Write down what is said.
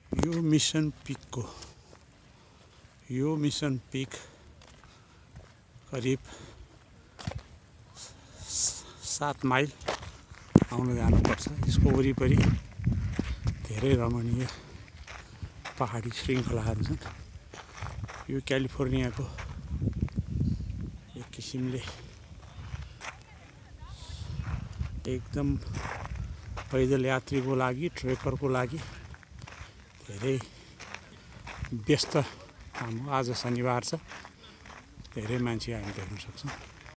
यो mission pick करिब 7 mile आउन जानुपर्छ। यसको वरिपरि धेरै रमणीय पहाडी श्रृङ्खलाहरू छन्। यो क्यालिफोर्नियाको एक किसिमले एकदम पैदल यात्रीको लागि, ट्रेकरको लागि धेरै व्यस्त काम हो। आज शनिबार छ, धेरै मान्छे हामी देख्न सक्छौँ।